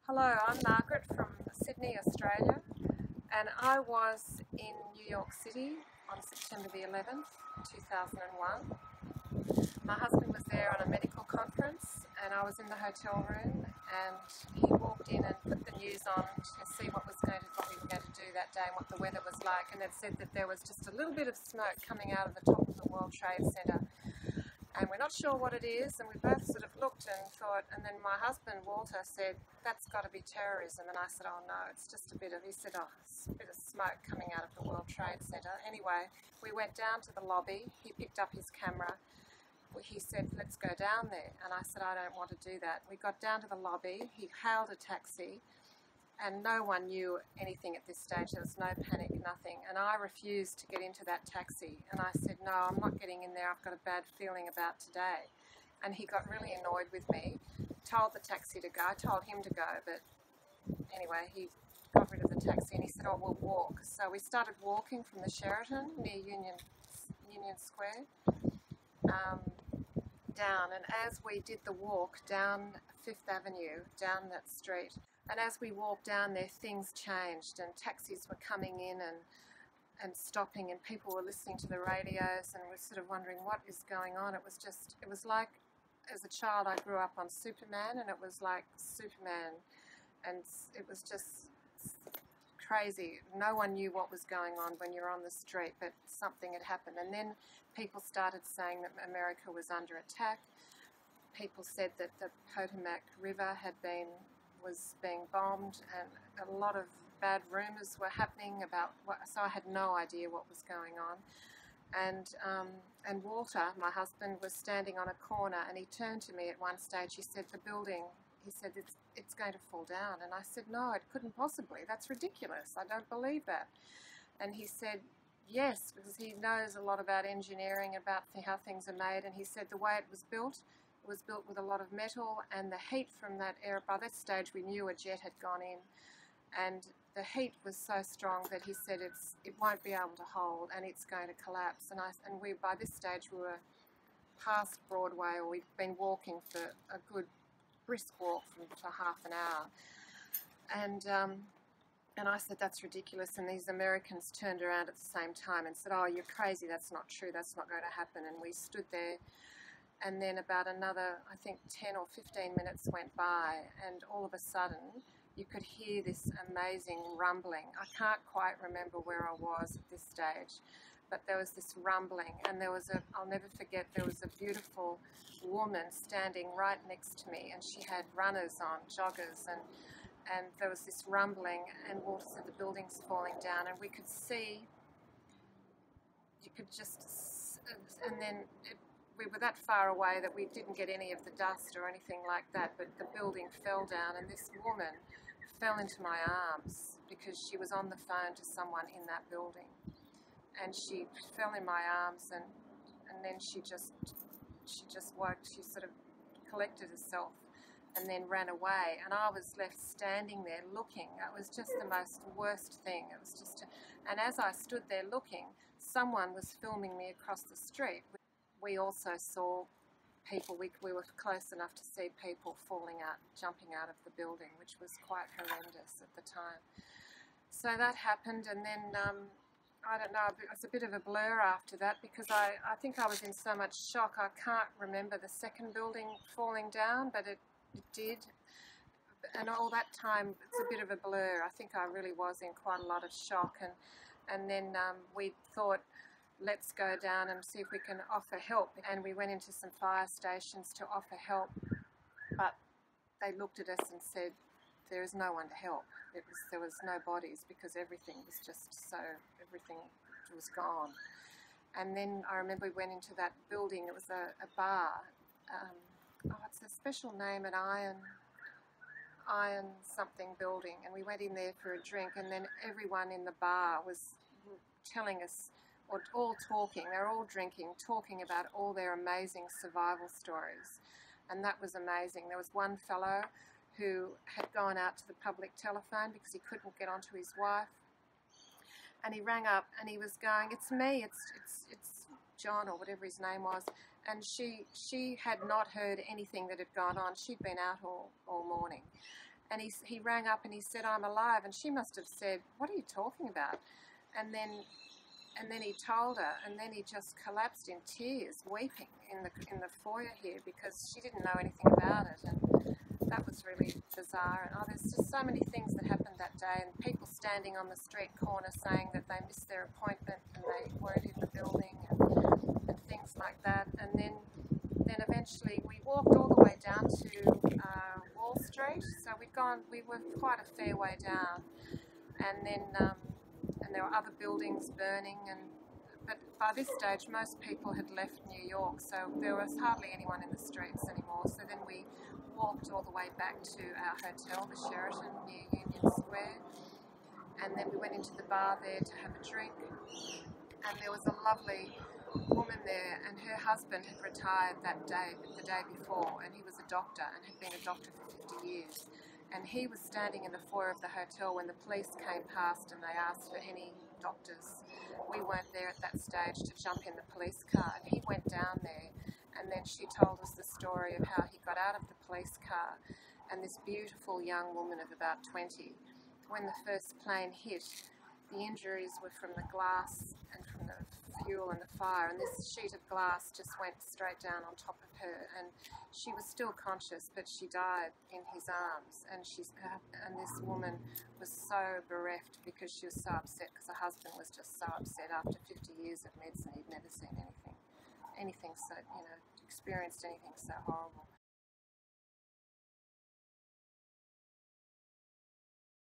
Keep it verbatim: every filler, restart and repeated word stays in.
Hello, I'm Margaret from Sydney, Australia, and I was in New York City on September the eleventh, two thousand one. My husband was there on a medical conference, and I was in the hotel room, and he walked in and put the news on to see what was going to, what we were going to do that day and what the weather was like, and it said that there was just a little bit of smoke coming out of the top of the World Trade Center. And we're not sure what it is, and we both sort of looked and thought, and then my husband Walter said, that's got to be terrorism, and I said, oh no, it's just a bit of, he said, oh, it's a bit of smoke coming out of the World Trade Center. Anyway, we went down to the lobby, he picked up his camera, he said, let's go down there, and I said, I don't want to do that. We got down to the lobby, he hailed a taxi, and no one knew anything at this stage. There was no panic, nothing. And I refused to get into that taxi. And I said, no, I'm not getting in there. I've got a bad feeling about today. And he got really annoyed with me, told the taxi to go. I told him to go, but anyway, he got rid of the taxi and he said, oh, we'll walk. So we started walking from the Sheraton near Union, Union Square um, down. And as we did the walk down Fifth Avenue, down that street, and as we walked down there, things changed, and taxis were coming in and and stopping, and people were listening to the radios, and we're sort of wondering what is going on. It was just, it was like, as a child, I grew up on Superman, and it was like Superman, and it was just crazy. No one knew what was going on when you're on the street, but something had happened. And then people started saying that America was under attack. People said that the Potomac River had been was being bombed, and a lot of bad rumours were happening about what, so I had no idea what was going on. And um, and Walter, my husband, was standing on a corner, and he turned to me at one stage. He said, the building, he said, it's, it's going to fall down. And I said, no, it couldn't possibly. That's ridiculous. I don't believe that. And he said, yes, because he knows a lot about engineering, about how things are made. And he said the way it was built, it was built with a lot of metal, and the heat from that air, by that stage we knew a jet had gone in, and the heat was so strong that he said it's it won't be able to hold, and it's going to collapse. And I and we by this stage we were past Broadway, or we'd been walking for a good brisk walk for, for half an hour, and um, and I said, that's ridiculous. And these Americans turned around at the same time and said, oh, you're crazy, that's not true, that's not going to happen. And we stood there. And then about another, I think, ten or fifteen minutes went by, and all of a sudden you could hear this amazing rumbling. I can't quite remember where I was at this stage, but there was this rumbling, and there was a, I'll never forget, there was a beautiful woman standing right next to me, and she had runners on, joggers, and, and there was this rumbling, and Walter said the building's falling down, and we could see, you could just, and then it, we were that far away that we didn't get any of the dust or anything like that, but the building fell down, and this woman fell into my arms because she was on the phone to someone in that building, and she fell in my arms, and and then she just she just woke, she sort of collected herself and then ran away, and I was left standing there looking. It was just the most worst thing. It was just, a, and as I stood there looking, someone was filming me across the street. We also saw people, we, we were close enough to see people falling out, jumping out of the building, which was quite horrendous at the time. So that happened, and then, um, I don't know, it was a bit of a blur after that, because I, I think I was in so much shock, I can't remember the second building falling down, but it, it did. And all that time, it's a bit of a blur. I think I really was in quite a lot of shock, and, and then um, we thought, let's go down and see if we can offer help. And we went into some fire stations to offer help, but they looked at us and said, there is no one to help. It was, there was no bodies, because everything was just so, everything was gone. And then I remember we went into that building, it was a, a bar. Um, oh, it's a special name, an iron, iron something building. And we went in there for a drink, and then everyone in the bar was telling us, or all talking, they're all drinking, talking about all their amazing survival stories. And that was amazing. There was one fellow who had gone out to the public telephone because he couldn't get onto his wife. And he rang up and he was going, it's me, it's, it's, it's John, or whatever his name was. And she, she had not heard anything that had gone on. She'd been out all, all morning. And he, he rang up and he said, I'm alive. And she must have said, what are you talking about? And then and then he told her, and then he just collapsed in tears, weeping in the in the foyer here, because she didn't know anything about it. And that was really bizarre. And oh, there's just so many things that happened that day, and people standing on the street corner saying that they missed their appointment and they weren't in the building, and, and things like that. And then then eventually we walked all the way down to uh, Wall Street. So we'd gone, we were quite a fair way down, and then um, and there were other buildings burning, and but by this stage most people had left New York, so there was hardly anyone in the streets anymore. So then we walked all the way back to our hotel, the Sheraton, near Union Square, and then we went into the bar there to have a drink, and there was a lovely woman there, and her husband had retired that day, the day before, and he was a doctor and had been a doctor for fifty years. And he was standing in the foyer of the hotel when the police came past and they asked for any doctors. We weren't there at that stage to jump in the police car, and he went down there, and then she told us the story of how he got out of the police car, and this beautiful young woman of about twenty, when the first plane hit, the injuries were from the glass and from the fuel and the fire, and this sheet of glass just went straight down on top of her, and she was still conscious, but she died in his arms. And she's and this woman was so bereft because she was so upset, because her husband was just so upset after fifty years of medicine. He'd never seen anything anything so, you know, experienced anything so horrible.